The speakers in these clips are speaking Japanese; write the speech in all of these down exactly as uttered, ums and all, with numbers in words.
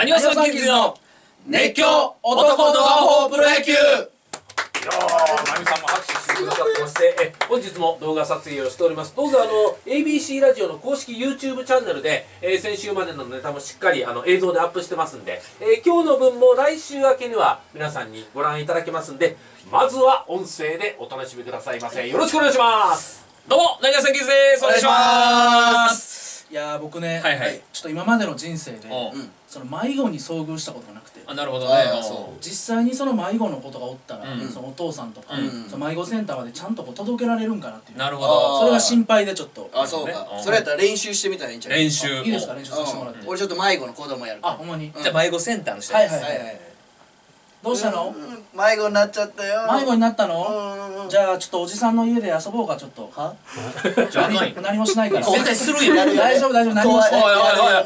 なにわさんキッズの熱狂男の方プロ野球。いやー、まゆみさんも拍手してくださってまして、え本日も動画撮影をしております。どうぞあの エービーシー ラジオの公式 YouTube チャンネルで、えー、先週までのネタもしっかりあの映像でアップしてますんで、えー、今日の分も来週明けには皆さんにご覧いただけますんで、まずは音声でお楽しみくださいませ。よろしくお願いします。どうもなにわさんキッズです。お願いします。 いやー、僕ね、 はいはい、 ちょっと今までの人生でその迷子に遭遇したことがなくて。 あ、なるほどね。 実際にその迷子のことがおったら、そのお父さんとかその迷子センターまでちゃんとこう届けられるんかなっていう。 なるほど。 それが心配でちょっと。 あ、そうか。それやったら練習してみたらいいんちゃう？ 練習いいですか？練習させてもらって。 俺ちょっと迷子の子供やる。 あ、ほんまに。 じゃあ迷子センターの人。 はいはいはい。どうしたの？ 迷子になっちゃったよ。 迷子になったの？じゃあちょっとおじさんの家で遊ぼうか。ちょっと。は？何もしないから。 絶対するよ。 大丈夫大丈夫。何もしない。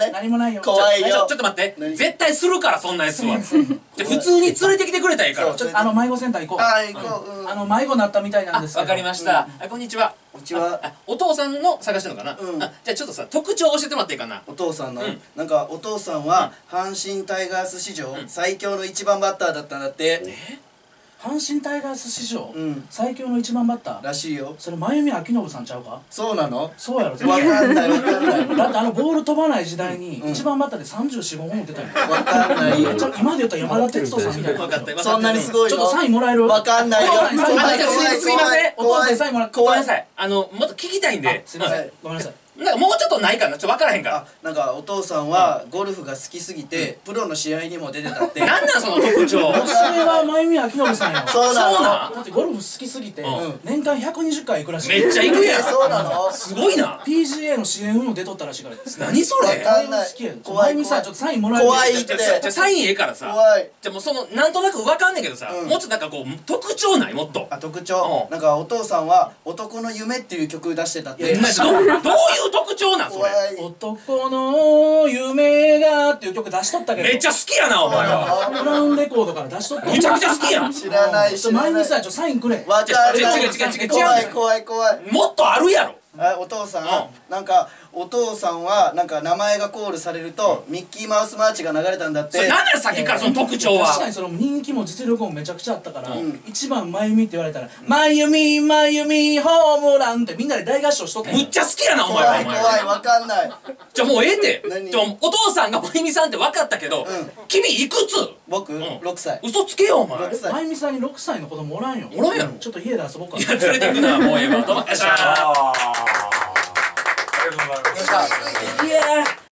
何もないよ。 怖いよ。 ちょっと待って。絶対するからそんなやつは。じゃ普通に連れてきてくれたらいいから。 ちょっとあの迷子センター行こう。 あ、行こう。 あの迷子になったみたいなんですけど。 わかりました。こんにちは。 こんにちは。 お父さんの探してるのかな。じゃあちょっとさ特徴教えてもらっていいかな。 お父さんのなんかお父さんは阪神タイガース史上最強の一番バッターだったんだって。 阪神タイガース史上最強の一番バッターらしいよ。 それ真由美明信さんちゃうか？ そうなの？ そうやろ。 わかんないわかんない。 だってあのボール飛ばない時代に一番バッターでさんじゅうよん、ごほん打ってたよ。 わかんないよ。 今で言ったら山田哲人さんみたいな。 分かった。 そんなにすごいの？ ちょっとサインもらえる？ わかんないよ。 すいません。 お父さんサインもらって。 ごめんなさい。あのもっと聞きたいんで。 すいません。ごめんなさい。 なんかもうちょっとないかな。ちょっと分からへんから。 なんかお父さんはゴルフが好きすぎてプロの試合にも出てたって。 なんなんその特徴。 それは真由美明信さんや。 そうなの？ だってゴルフ好きすぎて年間ひゃくにじゅっかい行くらしい。 めっちゃ行くやん。 そうなの？ すごいな。 ピージーエー の支援運も出とったらしいから。 何それ？ わかんない。 怖い。真由美さんちょっとサインもらえる？ 怖いって。 じゃサインええからさ。 怖い。 じゃもうそのなんとなく分かんねんけどさ、もうちょっとなんかこう特徴ない？もっと。 あ、特徴。なんかお父さんは男の夢っていう曲出してたって。 どういう特徴なんそれ？ 男の夢がっていう曲出しとったけど。 めっちゃ好きやなお前は。 ブラウンレコードから出しとった。 めちゃくちゃ好きやん。 知らない知らない。 前にさ、ちょっとサインくれ。 わかる。 違う違う違う違う違う。 怖い怖い怖い。 もっとあるやろ。 お父さんなんかお父さんはなんか名前がコールされるとミッキーマウスマーチが流れたんだって。 それ何だよさっきからその特徴は。 確かにその人気も実力もめちゃくちゃあったから一番真由美って言われたら「真由美真由美ホームラン」ってみんなで大合唱しとったんや。 むっちゃ好きやなお前は。 怖い怖いわかんない。 じゃあもうええって。じゃお父さんが真由美さんって分かったけど君いくつ？ 僕ろくさい。 嘘つけよお前。 真由美さんにろくさいの子供おらんよ。 おらんやろ。 ちょっと家で遊ぼうか。 いや連れてくなもうええわ。どうもよっしゃー。 ありがとうございました。 いやー